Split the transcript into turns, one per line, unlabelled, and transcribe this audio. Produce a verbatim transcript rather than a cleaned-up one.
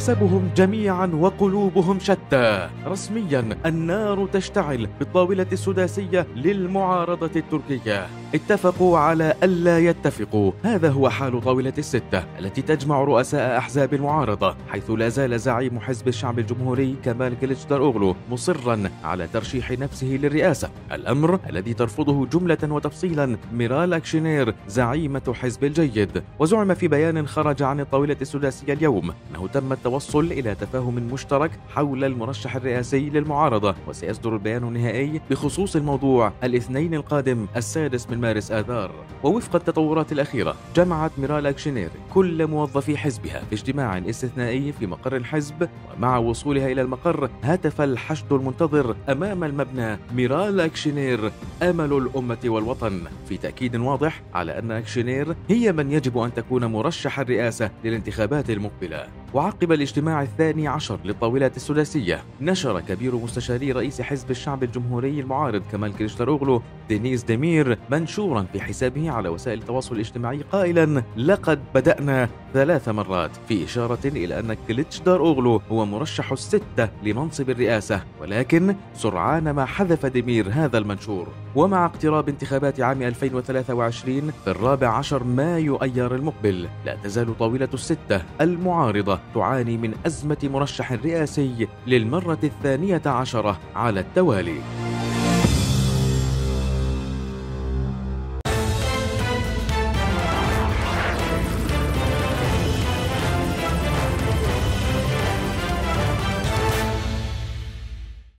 تحسبهم جميعا وقلوبهم شتى. رسميا النار تشتعل بالطاولة السداسية للمعارضة التركية. اتفقوا على ألا يتفقوا. هذا هو حال طاولة الستة التي تجمع رؤساء أحزاب المعارضة، حيث لا زال زعيم حزب الشعب الجمهوري كمال كليتشداروغلو مصرا على ترشيح نفسه للرئاسة، الأمر الذي ترفضه جملة وتفصيلا ميرال أكشينير زعيمة حزب الجيد. وزعم في بيان خرج عن الطاولة السداسية اليوم أنه تم التوصل إلى تفاهم مشترك حول المرشح الرئاسي للمعارضة، وسيصدر البيان النهائي بخصوص الموضوع الاثنين القادم السادس من مارس آذار. ووفق التطورات الأخيرة جمعت ميرال أكشينير كل موظفي حزبها في اجتماع استثنائي في مقر الحزب، ومع وصولها إلى المقر هتف الحشد المنتظر أمام المبنى: ميرال أكشينير أمل الأمة والوطن، في تأكيد واضح على أن أكشينير هي من يجب أن تكون مرشح الرئاسة للانتخابات المقبلة. وعقب الاجتماع الثاني عشر للطاولات السداسية نشر كبير مستشاري رئيس حزب الشعب الجمهوري المعارض كمال كليتشداروغلو دينيس ديمير منشورا في حسابه على وسائل التواصل الاجتماعي قائلا: لقد بدأنا ثلاث مرات، في إشارة إلى أن كليتشداروغلو هو مرشح الستة لمنصب الرئاسة، ولكن سرعان ما حذف ديمير هذا المنشور. ومع اقتراب انتخابات عام ألفين وثلاثة وعشرين في الرابع عشر مايو أيار المقبل، لا تزال طاولة الستة المعارضة تعاني من أزمة مرشح رئاسي للمرة الثانية عشرة على التوالي.